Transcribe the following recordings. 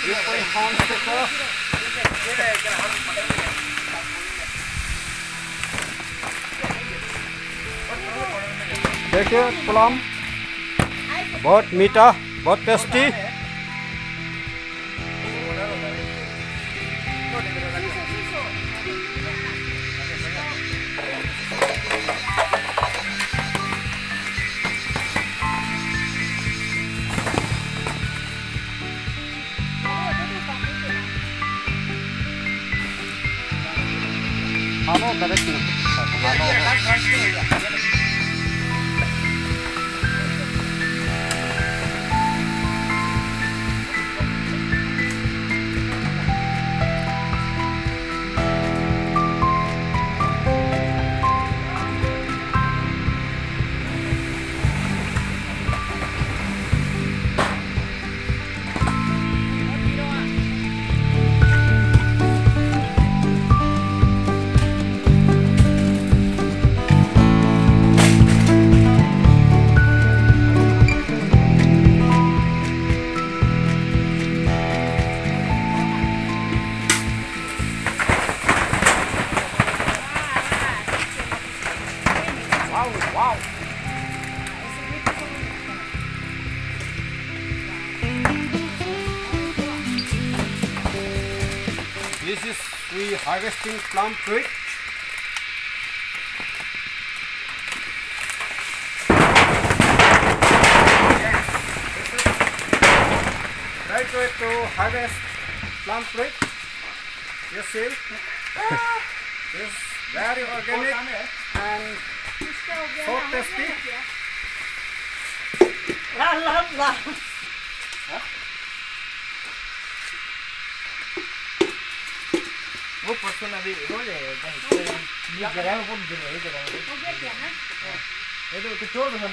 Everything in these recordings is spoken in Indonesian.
देखिए प्लम बहुत मीठा, बहुत tasty. Wow. This is we harvesting plum fruit. Right way to harvest plum fruit. You see, it's very organic and so tasty. Vos persona di boleh kan di jalan pun boleh jalan. Okey kan? Itu kecil tu.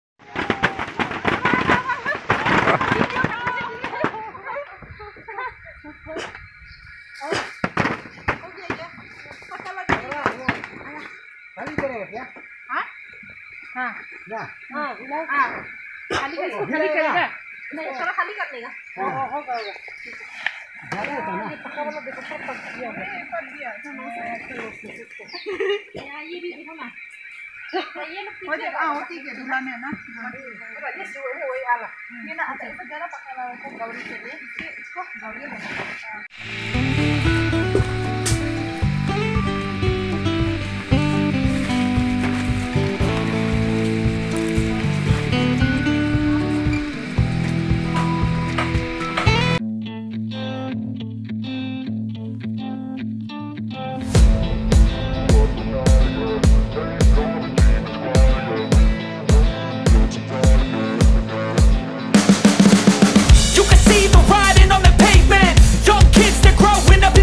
Kali kere ya? Ha? Ha. Ya. Ha, ulang. Ah. Kali kere. नहीं चलो खाली कर लेगा होगा ज़्यादा होता ना पक्का वाला देखो सब पक दिया कर दिया ये भी देखो ना ये लोग हो जाएगा हाँ ठीक है दूल्हा में ना ये सुबह में वही आला ये ना अच्छा इसको ज़्यादा पका ला को गौरी के लिए इसको गौरी है Riding on the pavement, young kids, they're growing up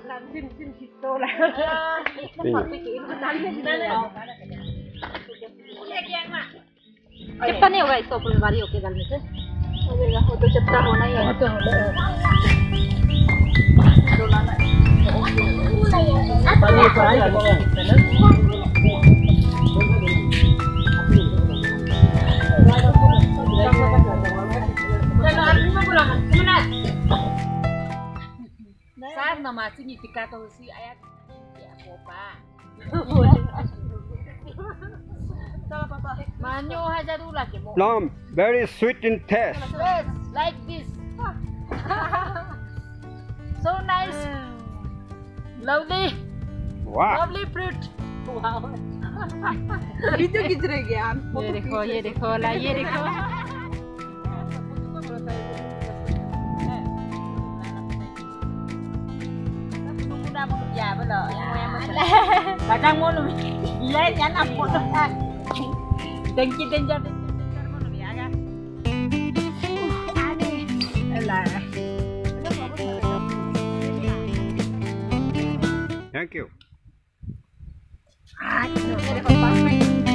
Sin situ lah. Cipta नहीं होगा इसका ऊपर बारी होके डालने से होगा वो तो चिपटा होना ही है तो saat nama significato si ayat ya apa Manyo aja dulu lagi mau. Plum, very sweet in taste. Yes, like this. So nice. Lovely. Wow. Lovely fruit. Wow. Video खींच रहे ज्ञान ये देखो ला ये देखो ya betul kadang mau lebih iya jangan aku dengki denjar mau lebih agak lah Thank you. ini